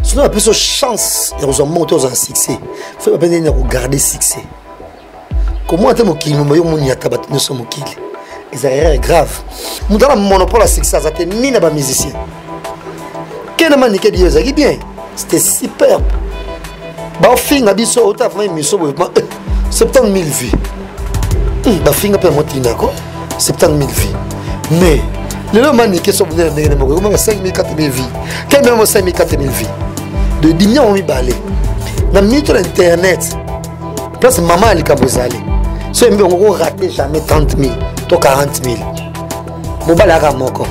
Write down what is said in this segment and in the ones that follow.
Sinon, on a plus de chance de monter aux succès. Il faut pas regarder le succès. Comment est-ce que nous avons dit que nous sommes c'est grave. Nous avons un monopole à succès. Ça ni les musiciens. Quel est le Dieu qui bien? C'était superbe. Bah, fin a dit ça, on a fait une émission 70 000 vues. Bah, fin a pas monté d'accord. 70 000 vues. Mais les gens qui sont venus à 5 000, 4 000 vues. Quel même 5 000, 4 000 vues? De dignes on mi balé. Dans minute internet. Place maman elle kabozali. So on raté jamais 30 000, to 40 000. Mon balaga moko.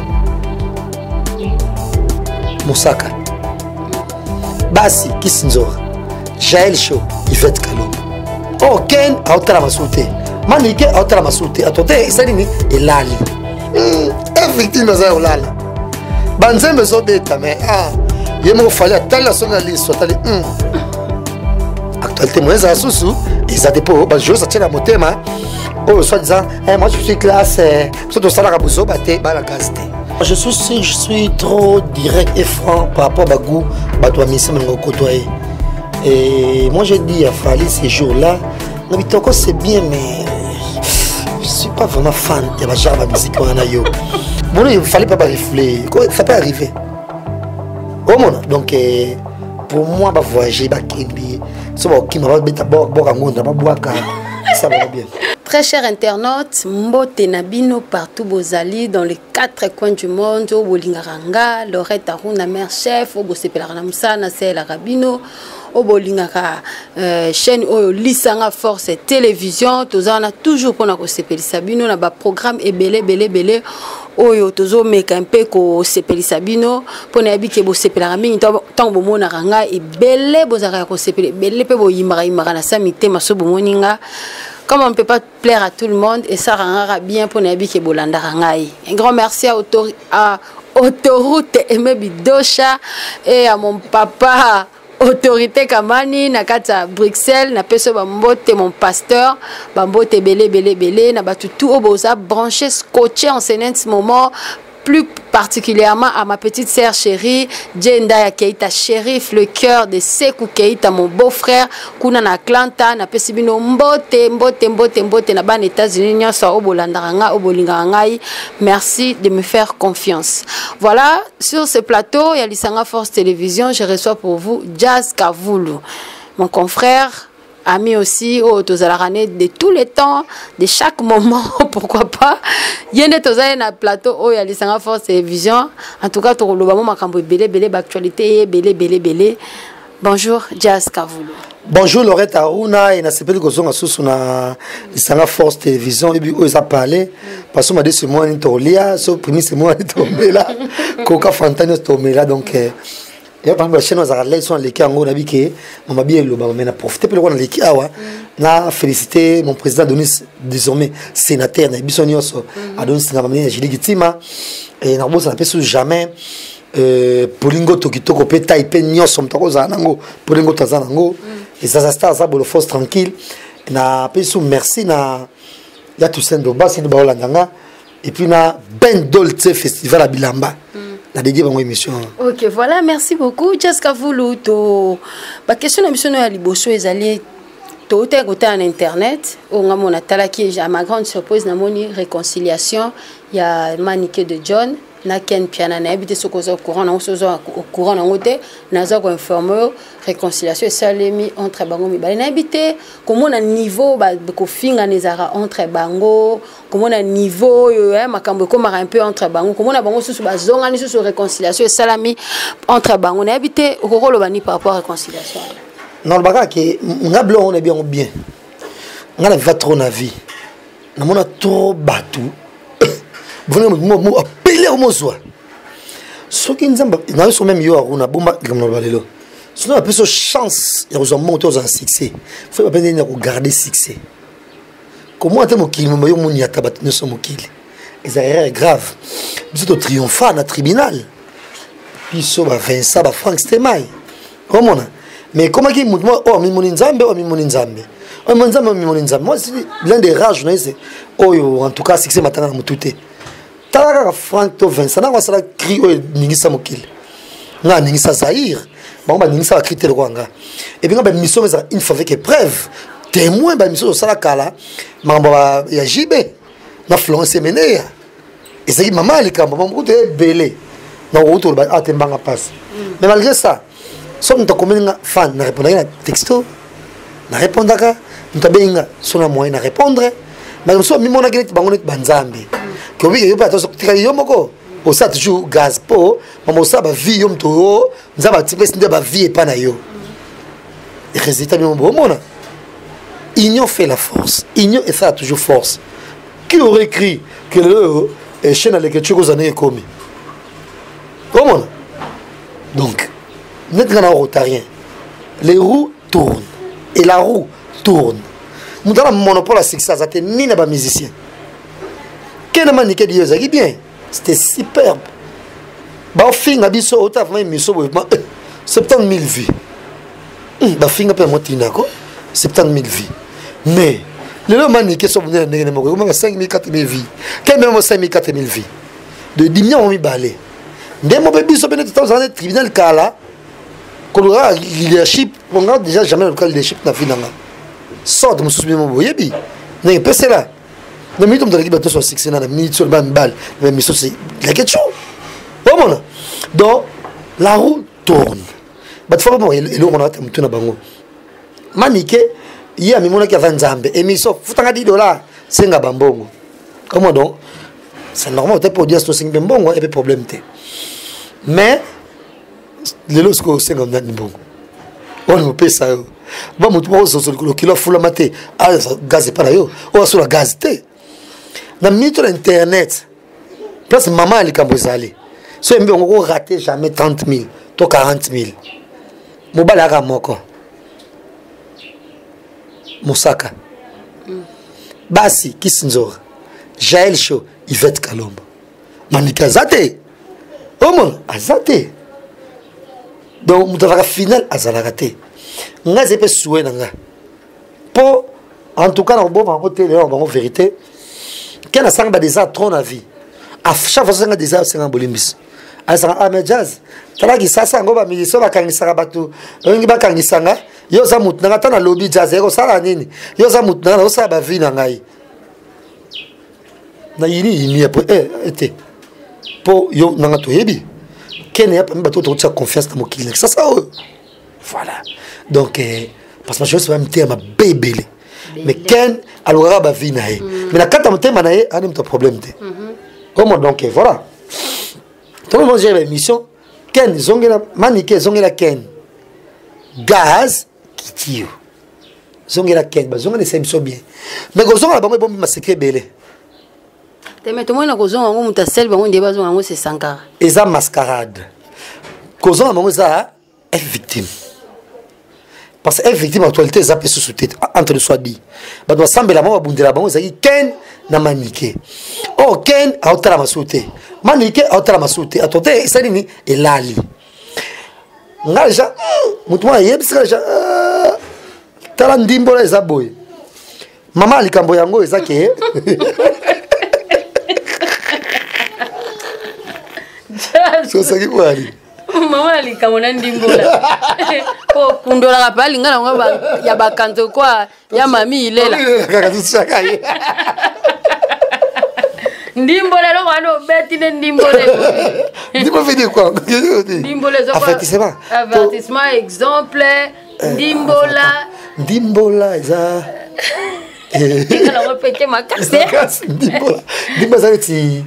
Moussaka. Basi Kisinzora. Jaël Show, Yvette Kalom. Oh Ken a otala masute. Manike a otala masute. Atote isalini elali. Effectivement ça olala. Banzembe zo beta mais il me fallait telle la sonne à l'histoire. Actualité, moi, ça sous ils ont des pots, je ça tient la montée, oh, soit disant, moi je suis classe, surtout ça, la rabousso, je suis trop direct et franc par rapport à Bagou, Batou Amissé, mon côtoyer. Et moi, j'ai dit à Fali ces jours-là, c'est bien, mais je ne suis pas vraiment fan de la genre de musique qu'on a eu. Bon, il ne fallait pas réfléchir, ça peut arriver. Oh mon, donc pour moi, je voyager, ça va bien. Très chers internautes, Mbote Nabino partout Bozali dans les 4 coins du monde, au Bolingaranga, Lorette Aruna, mère chef, au Bosepelaramsa, Nasser Arabino, au Bolingara chaîne Lisanga Force Télévision, tous on a toujours pour nous Sabino, on a un programme et belé. Oyo tozo meka mpe ko sepeli sabino pona yabike bo sepela mingi tant bo mona ranga e belé bozaka ko sepeli belé pe bo yimara na samité maso bo moninga. Comme on ne peut pas plaire à tout le monde et ça rendra bien pour yabike bolanda rangai. Un grand merci à Autoroute Aimé Bidosha et à mon papa Autorité Kamani nakata Bruxelles na peso bambote mon pasteur bambote belé na batu tout au boza branché scotché en ce moment plus particulièrement à ma petite sœur chérie Jenda Keita Shérif le cœur de Sekou Keita mon beau-frère kuna na Atlanta na pesibino mbote na ban États-Unis nyoso obolandaranga obolingangai. Merci de me faire confiance. Voilà, sur ce plateau il y a Lisanga Force Télévision, je reçois pour vous Jazz Kavulu, mon confrère ami aussi au Tozalarane de tous les temps, de chaque moment, pourquoi pas. Il y a un plateau où il y a Lisanga Force Télévision. En tout cas, tout le monde m'a belé actualité belé. Bonjour Jazz Kavulu. Bonjour Lorette Aruna et na sepeli ko zonga susu na Lisanga Force Télévision et puis ils a parlé parce que m'a dit ce mois ni tolia, ce premier ce mois ni tomela. Coca Fantani tomela donc et par exemple la chaîne Zaralet sont les cas en on a dit que m'a bien le mais na profiter pour le les awa na féliciter mon président Donis désormais sénateur na bisonioso Adonis Ngamamini Jili Gitima et na bossa na peso jamais Polingo Tokitoko pe taipé nyoso mtoko za nango Polingo tazanango et ça ça pour le force tranquille na peso merci na ya tout sendo basi de baolandanga et puis na Ben Dolce festival à Bilamba. Ok, voilà, merci beaucoup. Jazz Kavulu, la question de mission à Liboso est allée tout côté en internet. On a mon atalaki, à ma grande surprise, na moni réconciliation. Il y a Manique de John, na Ken Piana, na habité ce au courant, na au courant en côté, na zako informé réconciliation et salemi entre bango mi. Na habité comment on a niveau ba ko finga nezara entre bango. Comment on a niveau makambo comme un peu entre bango comment on a bango sous bazonga ni sous réconciliation et salami entre bango on a habité au rôle bani par rapport à réconciliation non le baga que ngablo on est bien on a va trop na vie on a trop battu vraiment appeler au mozo ce qui nous a sur même yo aruna bomba comme balelo sinon un peu de chance il y a monter aux succès faut pas peine de regarder succès. Comment est-ce que nous sommes c'est grave. Nous sommes triomphants dans le tribunal. Puis nous sommes Vincent, Franck Stemay. Mais comment est-ce que nous sommes moi, c'est l'un des rares journalistes. En tout cas, c'est maintenant que tout est. Franck Vincent, nous sommes criés Ningisa Mokil. Nous sommes Zahir. bango baningisa bakritère kwanga et puis nga mission eza une fois avec épreuve témoin mission osala kala makambo ya JB na Florence Meneya ezaki mama likambo mamukutu ebele na kokutu oloba atembanga passe mais malgré ça soki moto akomeninga fan na répondaki na texto na répondaka moto abenginga so na moyen na répondre mais mosusu amimonaki neti bango neti banzambe kobika yo mpe atotikali yo moko osala toujours gaz mpo mama osala bavie yo moto oyo nzambe atipesi nde bavie epa na yo résultat bino bomona union fait la force union esala toujours force qui aurait écrit que lelo chaîne à l'écriture kozana ekomi bomona donc net nga na rotarien les roues tournent et la roue tourne moto ana monopole ya succès aza te nini na bamusicien kena manike di yo ezalaki bien c'était superbe baofinga biso otafama émission boye 70 000 vies bafinga mpe yango tinako 70 000 vies mais lelo manike so bonene ndenge moko ekomaka 5 000 4 000 vies ke meme 5 000 4 000 vies de dimia mibale nde mo mpe biso mpe neti tozala ne tribunal kala koluka leadership ponga déjà jamais noluka leadership na vie nanga sorte mosusu bino boyebi ndenge pesela na minute moto alaki bato so succès na minute so ba mibale mais mission c'est la question bomona donc la roue tourne bato fa ba eloko na mutu na bango manike ye amimonaki aza nzambe émission futanga $10 senga bambongo comment donc c'est normal peut-être pour dire que c'est un bon et problème té mais les lots que c'est comme bon on peut ça ba mutu mo so le kilo fula maté ah gaz pas yo o sur la gaz té na minute internet place maman ali kambozali so mbe on rater jamais 30 000 to 40 000 mobala ka moko Moussaka Basi Kisinzora Jaël Show Yvette Kalombo Manika Azate Omon Azate donc moutavaka final azalakate nga zepe soué nanga po en tout cas na bon va côté là on vérité qu'elle a sang ba déjà trop na vie à chaque fois ça déjà c'est un bolimbis asa Ahmed Jazz talaki sasa ngo ba miliso bakangisa bato ngi bakangisanga yo za mutu nanga tana lobby Jazz eko sala nini yo za mutu nanga osala ba vie na ngai na yini po été po yo nanga to yebi ken ya pamba to tsa confiance na mokili ça voilà donc parce que je suis même ma bébé mais ken alora ba vie na ye mais la kata motema na ye ani mto problème te comment donc voilà tout le monde j'ai l'émission ken zongela manike zongela ken gaz qui tire zongela ken ba zongela c'est bien mais gozonga ba bon ma secret belé mais tout le monde a gozonga ngo mutasel bango ndeba zonga ngo c'est Sankara eza mascarade gozonga bango za est victime parce que est victime actualité za pe sous tête entre le soit dit ba doit sambela bango bundela bango za ken na manike oh ken a otala masute manike a otala masute atote salini elali ngalja mutuma yebisika ja tala ndimbola eza boy mama likambo yango eza ke so saki kwali mama likambo na ndimbola ko kundola kapali ngala ngo ya bakanto kwa ya mami ilela kaka tushaka ye ndimbole lo ngano beti ne ndimbole ndimbo vedi quoi ndimbole zo avertissement exemple ndimbola eza ngala ngo pete makase ndimbola zati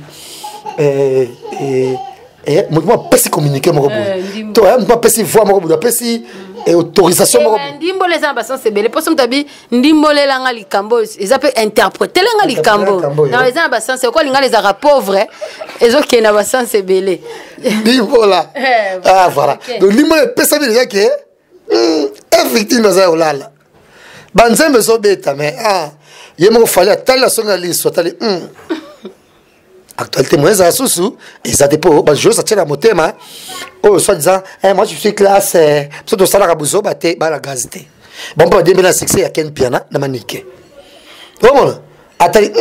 moi pesi communiquer mon robot toi moi pesi voix mon robot pesi autorisation mon robot ndimbole za ba sens belé poso mtabi ndimbole la nga likambo ils appellent interpréter la nga likambo na les ba sens ko linga les ara pauvre ezo ke na ba sens belé ndimbola ah voilà donc ndimbole pesa bien que effectivement ça olala banzembe so beta mais yemo fallait tala songa li so tali actualité moi ça sous et ça dépend bah je ça tient la motema oh soit disant moi je suis classe parce que ça la rabuzo baté ba la gazette bon pas de la succès à ken piana na manike bon atali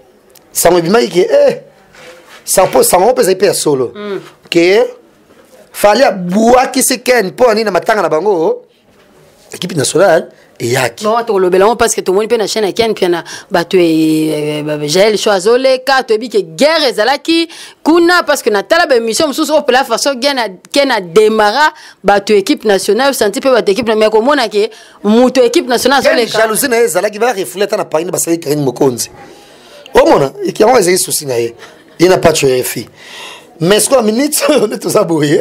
ça me bima que ça peut ça me pèse hyper solo que fallait boire qui se ken pour aller na matanga na bango équipe nationale et yaki bon to le belamo parce que tout le monde peut na chaîne ken puis na bato Jaël Choazole ka to bi que guerre ezalaki kuna parce que na tala ba mission mususu au la façon ken a démarra bato équipe nationale senti pe bato équipe mais comme on a que muto équipe nationale zole ka jalousie na ezalaki va refléter na Paris parce que Karim Mokonzi au mona et qui a des soucis na il n'a pas tué fille mais ce qu'on minute on est tous abouillés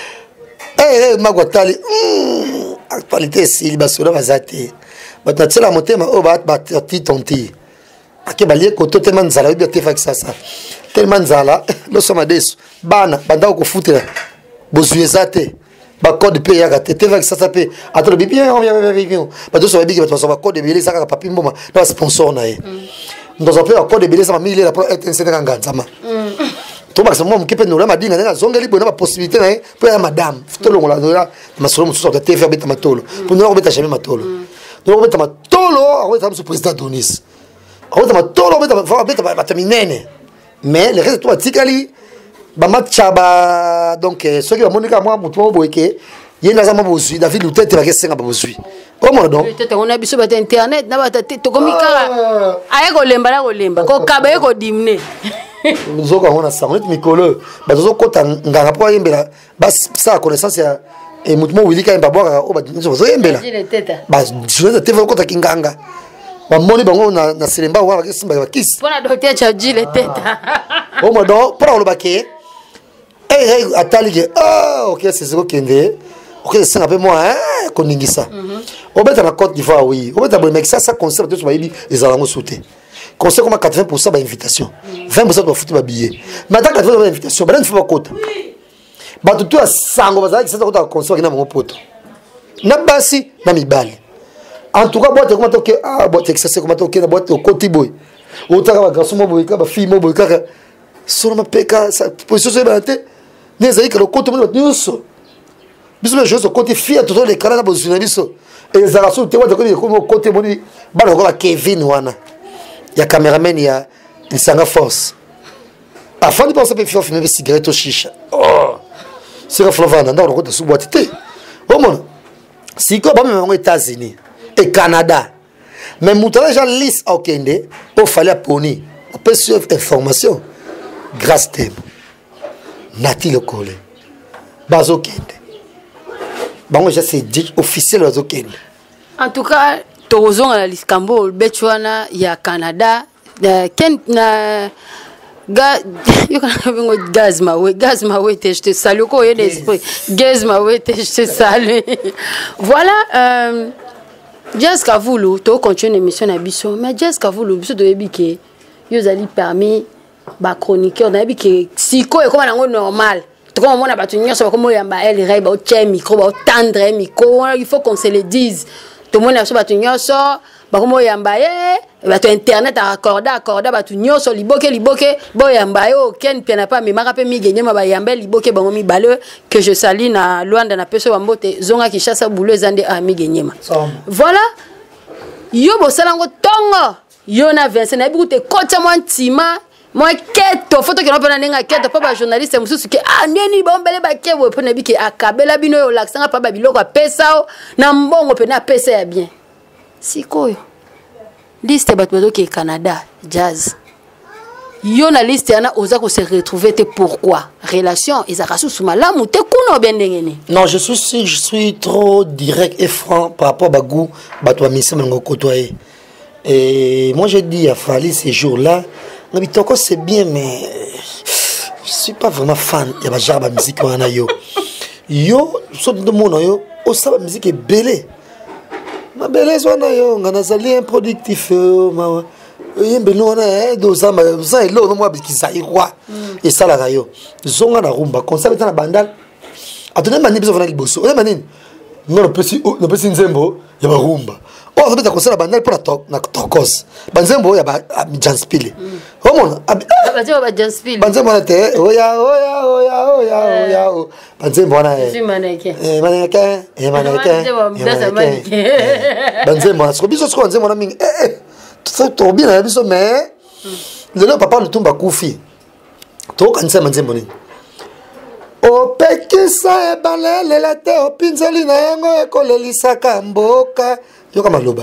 magwatali actualité si basolo bazate batatela motema o batati tonti akebali koto tellement nzala bi te fakisa ça tellement nzala lo soma deso bana banda ko futela bozuezate ba code pe ya te fakisa ça pe atolo bien on vient ba to so bi ba so ba code bi saka papi mboma na sponsor na ye ndo pe code bi ça mille la pour être un nganzama to ba samo mkipe no la madinga na zonga libo na ba possibilité na pour ya madame to longola na masolo mususu ka TV beta matolo pour no beta jamais matolo no beta matolo a beta président Donis a beta matolo beta beta minene mais le reste to atikali ba matcha ba donc ceux qui va monika moi mutu boyeke yena za mabozui David Lutete ba kesenga babozui comment donc Lutete on a biso ba internet na ba to komika aye ko lemba na ko lemba ko kabe ko dimne nzoka on a ça on est mikolo bazo kota nganga po yembela bas ça connaissance ya et mutumo wilika yemba boka o ba nzozo yembela ba je te kota kinganga ba moni bango na selemba wa ba simba ba kiss pona docteur Chadjile teta o mo do pour le baquet atali ke OK c'est ce kende OK c'est un peu moi koningisa o beta na Côte d'Ivoire oui o beta bo mais ça concept to ba yibi ezalango sauter conseil comme 80% d'invitation 20% de foot billet maintenant 80% d'invitation ben il faut pas quota ba tout à sango bazaki c'est quota conseil na mon pote na basi na mibali en tout cas boîte comment to ke boîte excès comment to ke na boîte au côté boy o taka ba garçon mo boy ka ba fille mo boy ka sur ma peka ça position c'est banté nezali ka le côté mo nyuso biso le jeu au côté fille tout les canards na bozuna biso et les arasou te wa ko côté moni ba ko ba Kevin wana il y a caméraman, il y a Sanga Force. Avant de penser à faire fumer des cigarettes au chicha. Oh, c'est la flavana, on a sous boîte. Oh mon, si quoi, même aux États-Unis et Canada, mais moutala déjà liste au Kende, il fallait poni. On peut suivre information grâce à Thébo. Nati le collé. Bazo Kende. Bon, déjà c'est dit officiel Bazo Kende. En tout cas, Torozon à la Liscambo, Betchwana, il y a Canada, Ken na gaz mawe, je te salue, quoi, il y a l'esprit, gaz mawe, je te salue. Voilà, Jazz Kavoulou, tu continues l'émission à Bissot, mais Jazz Kavoulou, Bissot de Ebike, ils ont permis, bah, chroniqueur, on a dit que si quoi est comme un normal. Comme on a battu, il y a comme il y a elle rêve, au micro, au tendre micro, il faut qu'on se le dise. Tout le monde a sur battu nyonso bakomo yambaye batu internet a accorda batu nyonso liboke bo yambaye ken pena pas mais marape mi genyema ba yambe liboke bango mi bale que je salue na Luanda na peso bambote zonga kishasa boulou zande a mi genyema voilà yo bo salango tongo yo na Vincent na bikute kota mo ntima moi keto photo que l'on nenga keto pas ba journaliste mususu ke neni bombele ba kewo pona biki akabela bino yo laksanga pa ba biloko pesa na mbongo pe na pesa ya bien sikoyo liste batwazo ke Canada Jazz yo na liste yana oza ko se retrouver te pourquoi relation ezakasu sumalamu te kuno bendengene. Non, je suis trop direct et franc par rapport à bagou batwa mise ngo côtoyer. Et moi j'ai dit à Fali ces jours-là c'est bien, mais je suis pas vraiment fan. Il y a genre de musique yo. Yo, sauf de mon yo, au ça la musique est belle. Ma belle zona yo, on a zali improductif. Ma, yembelo na doza ma, ça est là, non moi parce ça ira. Et ça la yo. Zonga na rumba, concept na bandal. Attendez mani besoin de liboso. On mani. Non le petit nzembo, il y a rumba. Oh, on va commencer la bandale pour la tokos. Banzembo ya ba janspile. Oh mon, banzembo ba janspile. Banzembo na te, oya. Banzembo na e. Maneke. Banzembo na biso sko banzembo na mingi. Tout trop bien na biso mais le papa le tumba kufi. To kanisa banzembo ni. opekisa ebalelela te opinzoli na yango ekolelisaka mboka yoka maloba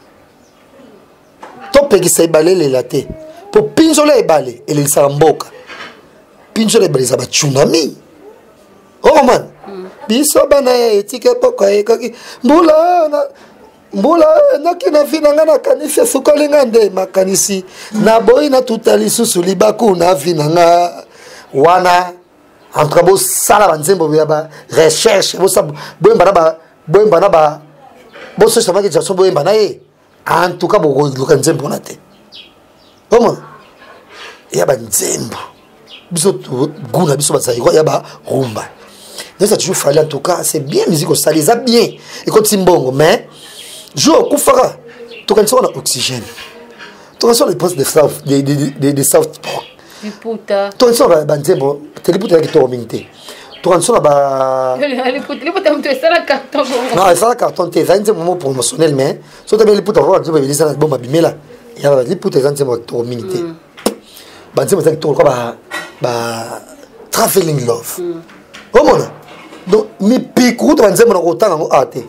topekisa ebalelela te po pinzola ebale elelisaka mboka pinzola ebale eza batsunami man biso bana ya etike epoka ekaki mbula noki na vi na nga nakanisi esukoli nga nde makanisi naboyi natuta lisusu libaku na vi na nga wana entre bosala banzembo ya ba recherche boyemba na ba bososa makization boyemba na ye en tout cas bokoluka nzembo na te omona ya banzembo biso guna biso bazali ya ba rumba donc ça toujours fallu en tout cas c'est bien musique au sali ça bien et quand simbongo mais jour kufara to kan sona oxygène to kan sona les postes de south de south liputa to kan sona banzembo teliputa ki to mingte to kan sona ba liputa mtu esala carton non esala carton te ça c'est moment promotionnel mais so te liputa ro nzembo bilisa na bomba bimela ya ba liputa nzembo to mingte banzembo ça to ko ba traveling love omona donc mi piku to banzembo na ko tanga ngo ate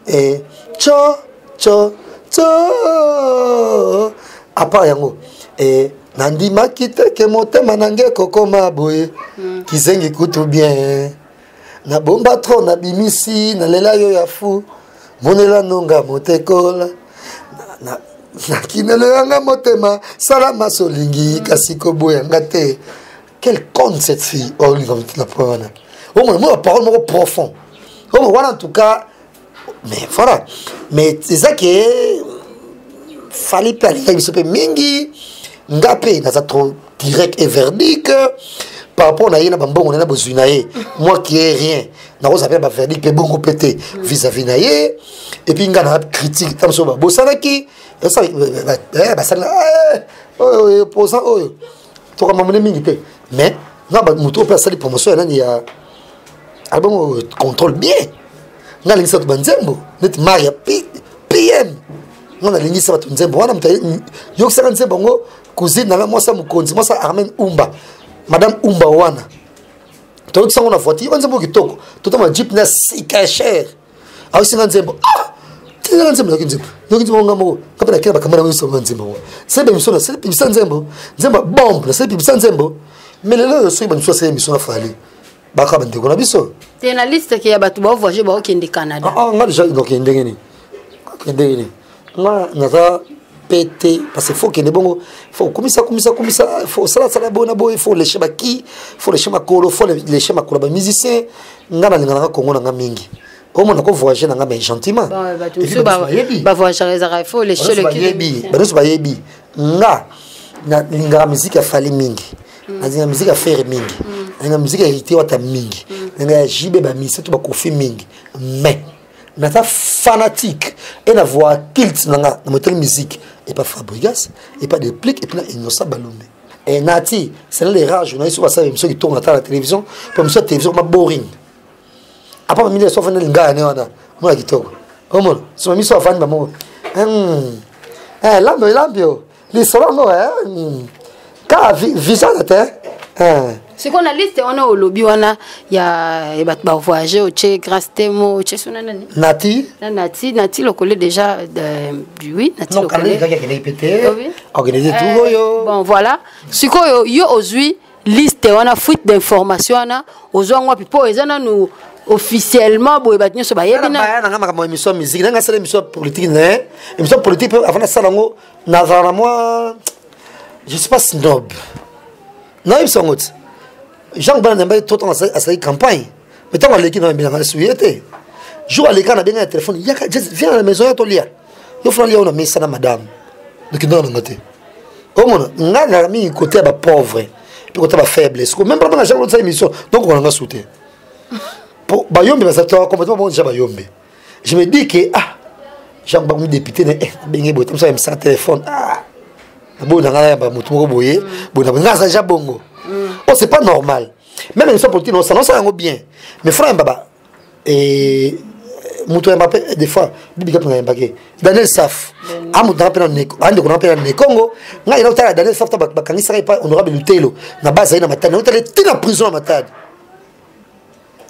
cho à part yango nandimaki te ke motema nange kokoma boye kizengi kutu bien nabomba tro nabimisi nalela yo ya fu monela nonga motekola nakinelo yanga motema salama solingi kasi koboyanga te quel compte cette fille oh lui comme la prendre au moins parole moko profond au moins en tout cas mais voilà mais c'est ça qui fallait pas aller se mingi ngapé na ça trop direct et verdict par rapport à yena bambongo na bozunaye moi qui ai rien na ko saper ba verdict pe bongo pété vis-à-vis naye et puis ngana critique tam so ba bosanaki ça ba ça oh posant oh to ka mamone mingi te mais na ba muto pe ça les promotions na ya album contrôle bien nga lingisa to banzembo net maria pm nga lingisa to nzembo wana mta yokisa nzembo ngo cousine na moi ça mukonzi moi ça Armen Umba madame Umba wana to yokisa ngo na voiture nzembo kitoko to tama jeep na sika cher au singa nzembo tina nzembo nzembo ngamo kapena kila bakamera ngo so nzembo sebe misona sebe nzembo bombe sebe nzembo melelo so ibanso sebe misona fali baka bandeko na biso te na liste ki ya batu ba voyager ba okende Canada nga déjà donc ndengeni nga naza pété parce que faut que ne bongo faut komisa faut sala bona boy faut lécher baki faut lécher makolo faut lécher makolo ba musicien nga na linga Congo na nga mingi au moins ko voyager na nga mais gentiment ba voyager za faut lécher le kibi ba yebi nga na linga musique a fali mingi na musique a faire mingi na musique hérité wata mingi na jibe ba misi to ba kofi mingi mais na ta fanatique et na voix culte na motel musique et pas Fabregas et pas de plic et puis na Innocent Balombe et Nati c'est les rares journalistes qui savent émission qui tourne à la télévision pour monsieur télévision ma boring après 1990 linga ne wana moi kitoko omo so mi so fan ba mo lambio les salons ka visa la terre c'est qu'on a liste on a au lobby on a ya ba voyager au Tchèque grâce temo Tchèque sona nani Nati le collègue déjà du oui Nati le collègue organiser tout yo bon voilà siko yo ozui liste on a fuite d'information na ozwa ngwa pipo ezana nous officiellement boye batnyo so bayebi na nga makambo émission musique nga sala émission politique né émission politique avant ça ngo na vraiment moi je sais pas snob non ils sont autres Jean Banamba tout en sa campagne mais tant l'équipe dans bien la souillette jour à l'écran na bien un téléphone il y a viens à la maison ya to lia yo fona lia on a mis ça na madame donc non ngoté au moins nga na mi côté ba pauvre puis côté ba faiblesse même pas na Jean dans sa émission donc on a sauté pour bayombe ba ça complètement bon déjà bayombe je me dis que Jean Bango député na bengi botam ça me sa téléphone bon na nga ba mutu ko boye bon na nga ça bongo oh c'est pas normal même une politique non ça non bien mais frère baba et mutu Mbappé des fois bibi ka Mbappé Daniel Saf amu na pena neko ande ko na pena ne Congo nga ina utala Daniel Saf ba kanisa pas honorable Lutelo na base ina matane utale tina prison matade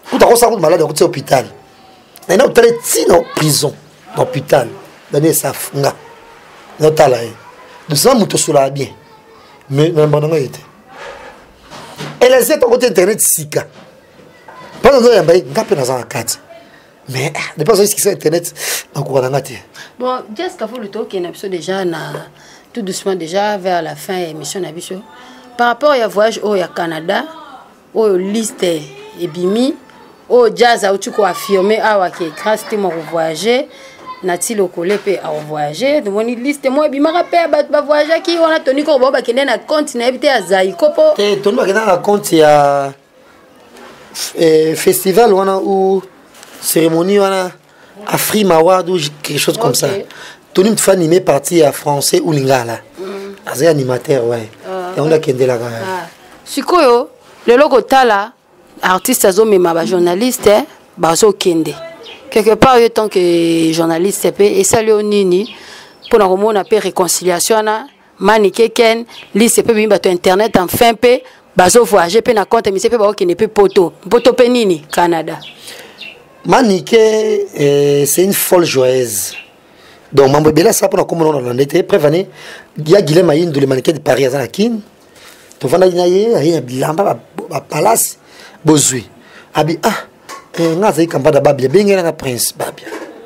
Tout à ça malade à l'hôpital. Maintenant tu es dans prison, dans l'hôpital. Dans ça funga. Dans ta là. De ça muto sola bien. Mais non bon été. Et les autres côté internet sika. Pendant que yamba ngapé dans un carte. Mais ne pas ce qui sur internet encore dans ngati. Bon, just qu'avant le talk n'a déjà na tout doucement déjà vers la fin émission na biso. Par rapport à voyage au Canada, au liste et bimi, au jazz a tu ko affirmer awa que grâce te mo voyager nati lokole pe a voyager de moni liste moi bima rappel ba voyager qui on a tenu ko ba kende na compte na habité à Zaikopo. Te tonu ba kende na compte ya festival ou cérémonie Afrima Award ou quelque chose comme ça. Tout le monde fait animer partie à français ou lingala. C'est animateur ouais. Et on a kende la gars. Sikoyo le logo tala artiste azo mema ba journaliste bazo kende. Quelque part en tant que journaliste et salut au nini pour nous on appelle réconciliation na manike ken liste pe bimba to internet enfin pe bazo voyager pe na compte mais c'est pe ba ne peut poto pe nini Canada. Manike c'est une folle joyeuse. Donc mambo bela ça pour comme on en était prévenu il y a Guilhem Aïndou le mannequin de Paris à Zanakin. To vana inaye ayi bilamba ba palace bozui. Abi ngaza ikambada babia bengena na prince babia.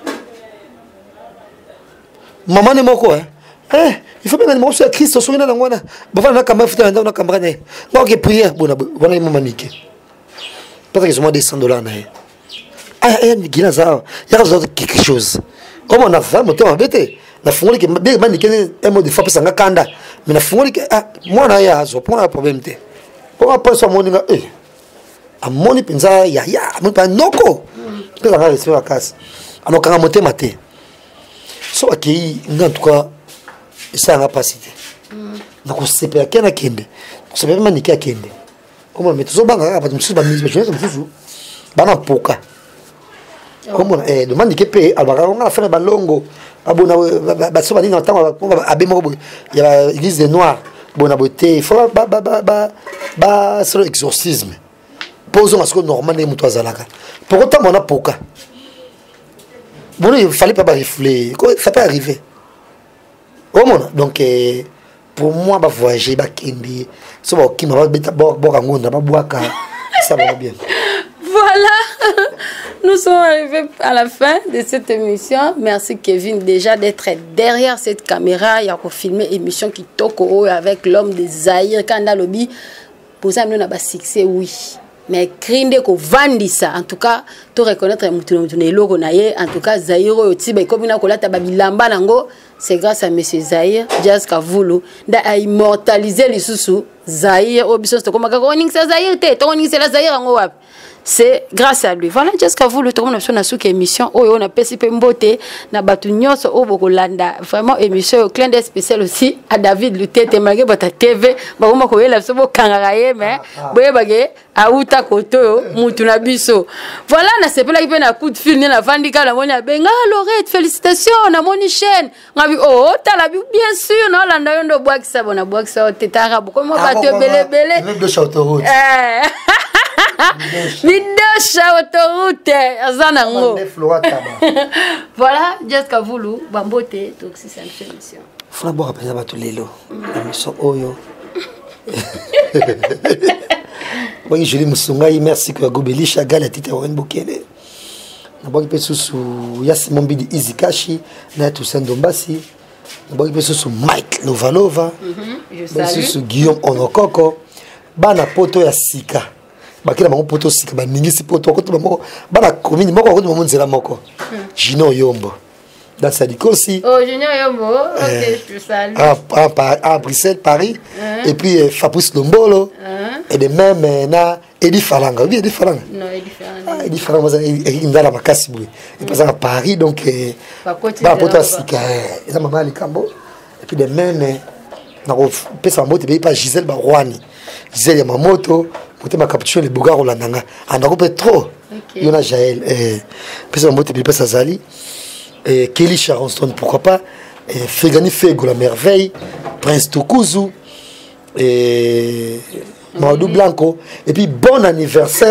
Maman ne moko il faut bien que Christ soit là ngwana. Ba na kamba futa na kamba ne. Donc prière bona bona Manike. Parce que je m'en $100 na. Ginaza, il y a quelque chose. Comme on a fait, mon temps embêté. La fongoli qui est Manike un mot de fois pour s'en kanda. Mais la fongoli qui moi na ya zo pour un problème te. Pour pas so moninga a moni penza ya mon pas noko. Peut la rester la casse. Alors quand monter maté. So aki en tout cas ça n'a pas cité. Donc c'est pas qu'un kende. C'est pas Manike a kende. Comment mettre so banga pas monsieur ba mise je suis bana poka. Comment demande que paye alors on a fait balongo abona ba so ba ni entend abemo il y a l'église des noirs bona beauté il faut ba sur l'exorcisme posons à ce que normalement muto azalaka pour autant on a poka bon il fallait pas refléter ça peut arriver comment donc pour moi ba voyager ba kindi so ba okima ba beta bo kangonda ba boaka ça va bien. Voilà, nous sommes arrivés à la fin de cette émission. Merci Kevin déjà d'être derrière cette caméra. Il y a filmé l'émission qui toko avec l'homme de Zaïre Kanda Lobby. Pour ça, nous avons succès, oui. Mais crinde ko vandi ça. En tout cas, tu reconnaître le logo naie. En tout cas, Zaïre Otiba comme na kolata babilamba nango. C'est grâce à Monsieur Zaïre, Jazz Kavulu, d'a immortaliser les sous Zaïre. Obisson, c'est comme ça Zaïre te. Toni c'est la Zaïre en wap. C'est grâce à lui. Voilà, jusqu'à vous, le tournoi national sous émission. Oh, on a participé mbote na batunyos au Bokolanda. Vraiment émission au clin d'œil spécial aussi à David Lutete malgré votre TV. Bah on m'a collé la sobo kangaraye mais boye bagé à uta koto mutuna biso. Voilà, na sepela qui na coup de fil na vandika la moni benga Lorette félicitations na moni chaîne. Ngabi oh tala bien sûr non landa yondo boak sa bona boak sa tetara comment ba te belé. Même de château. Voilà, jusqu'à vous, Bambote, donc c'est une émission. Faut d'abord appeler à tout l'élo. La mission Oyo. Bon, je lui merci que Gobeli Chagal a été en Bokele. D'abord, il peut sous Yasimon Bidi Izikashi, na tout Sandombasi. D'abord, il peut sous Mike Novalova. Je salue. Sous Guillaume Onokoko. Bana poto ya Sika. Bakila bango poto sika ba ningisi poto ko to bango bana commune moko ko to bango nzela moko Junior Yombo dans sa dikosi Junior Yombo OK je salue à Bruxelles Paris et puis Fabrice Lombolo et de même na Edi Falanga oui Edi Falanga non Edi Falanga ça il ndala makasi boui et passe à Paris donc ba poto sika ça maman Likambo et puis de même na ko pesa moto be pas Gisèle Barwani Gisèle Yamamoto pour ma capture les bougars au landanga en Europe trop il y en a Jaël puis on monte puis ça Zali et Kelly Charonston pourquoi pas Fegani Fego la merveille Prince Tukuzu et Maudou Blanco et puis bon anniversaire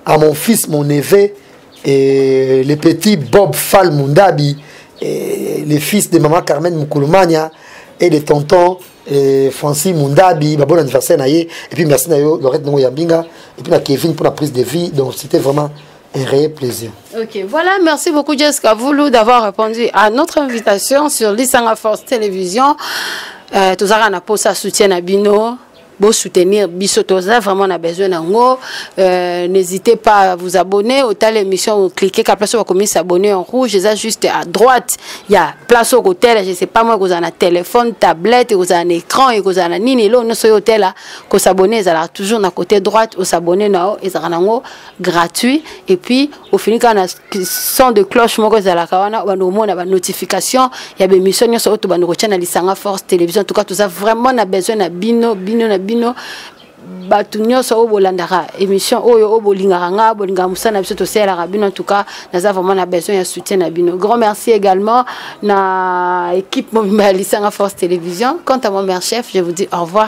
à mon fils, mon neveu, et les petits Bob Fall Mundabi, et les fils de maman Carmen Moukoulumania, et les tontons Francis Mundabi, bon anniversaire naïe, et puis merci Nayo, Lorette Ngo Yambinga, et puis Kevin pour la prise de vie. Donc c'était vraiment un réel plaisir. Ok, voilà, merci beaucoup Jessica Voulou d'avoir répondu à notre invitation sur Lisanga Force Télévision. Tous à pour ça soutien à Bino. Beau soutenir Bissotosa, vraiment on a besoin d'un mot. N'hésitez pas à vous abonner au tel émission, cliquez qu'à place où vous commencez à s'abonner en rouge, c'est juste à droite. Il y a place au hôtel, je sais pas moi, vous avez un téléphone, tablette, vous avez un écran, et vous avez un nini, là, nous sommes hôtel là, que s'abonner, ils ont toujours dans côté droite, ou s'abonner là, ils ont un mot gratuit. Et puis, au final, quand on a son de cloche, moi, ils ont la kawana, on a une notification, il y a des missions, nous sommes on retient à Lisanga Force Télévision. En tout cas, tout ça, vraiment, on a besoin d'un bino. Batunyo so obolandara émission oyo obolinganga bolinga musana biso to sela rabino. En tout cas naza vraiment na besoin de soutien na bino. Grand merci également na équipe Mobimba Lisanga Force Télévision. Quant à mon mère chef, je vous dis au revoir.